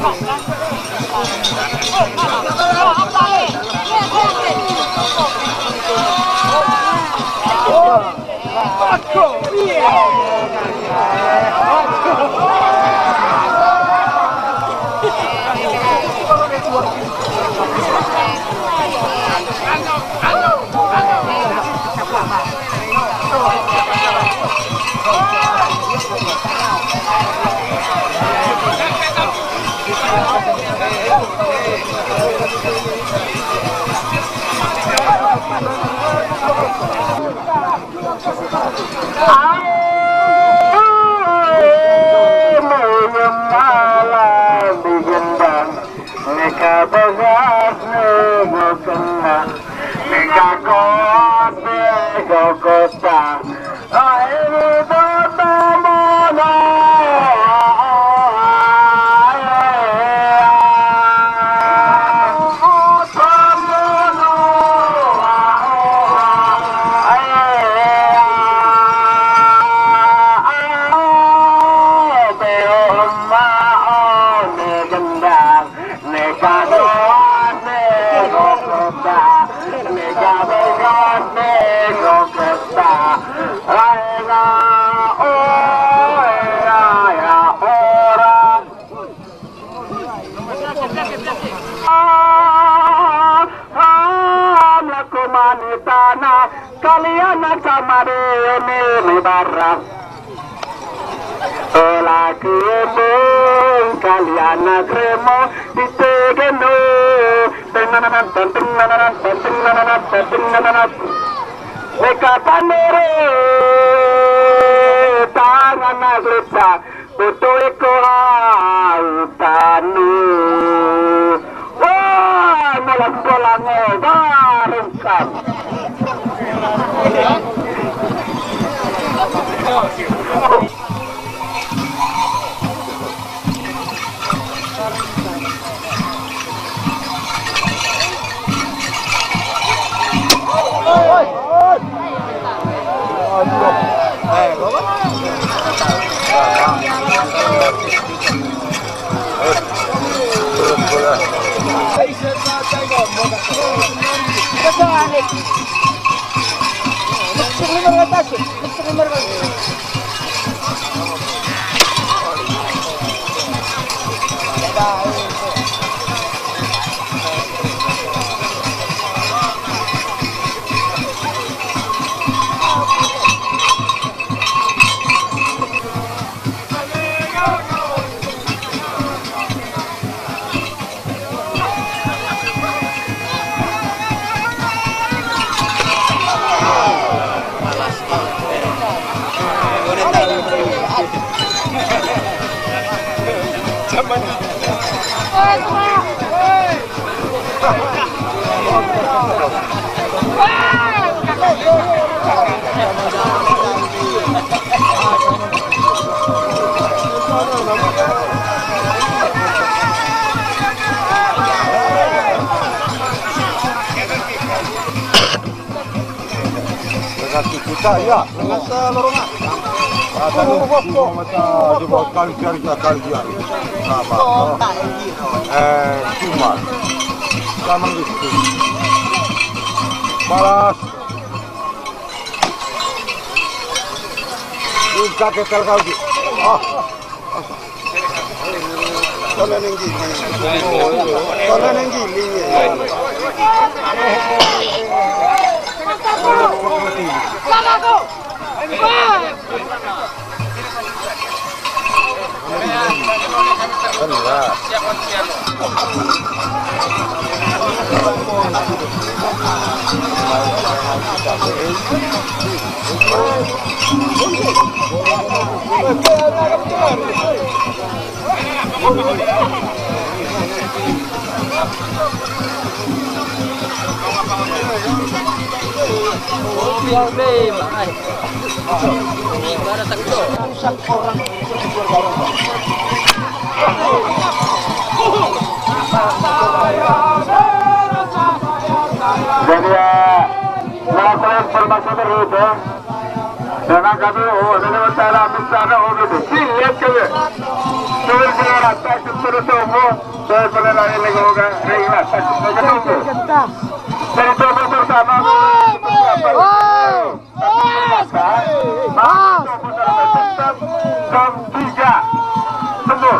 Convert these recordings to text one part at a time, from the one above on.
Kalian sama ini barang lagi kalian kremo ditegeno mereka pandere tangan agresya betul tanu wah malam bolango barengkam Kita ya, dengan seluruhnya. Ada juga kali kalian. Apa? Cuma sama gitu. Balas. Juga kekel kau di. Kalau nenggi. Kalau nenggi ini. Sama aku. Jadi ya, melakukan informasi terus ya. Dana kami dana masalah misalnya itu silat kami. Tulis dengan atas terus semua. Saya pernah lagi legoga, regla atas terus. Dari semua bersama. Jam 3 semua.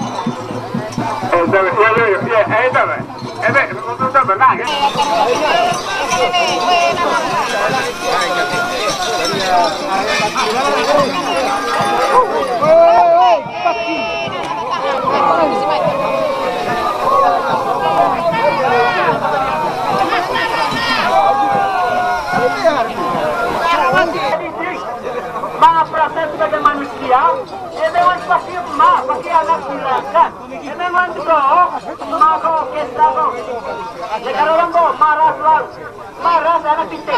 Mga proses sebagai manusia, ya memang pasti pasti anak silakan. Ya memang itu, maka kita kok. Ya kalau orang kok marah selalu, marah anak kita.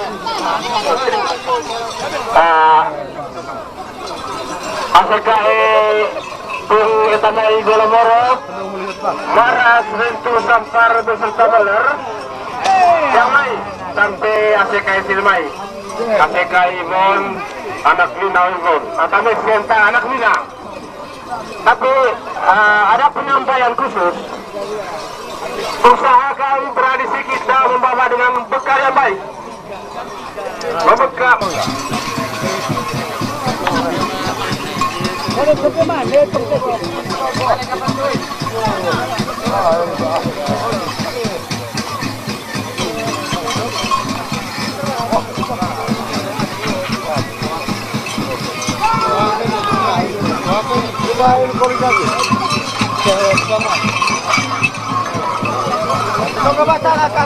Asalkan kita naik golomoro, marah sentuh sampar beserta beler, yang lain sampai asalkan silmai. KPK Ibon, anak Lina Ibon, atau Senta anak Lina. Tapi ada penyampaian khusus. Usahakan tradisi kita membawa dengan bekal yang baik. Membekal. Ini kori lagi. Sama. Kalau baca akan.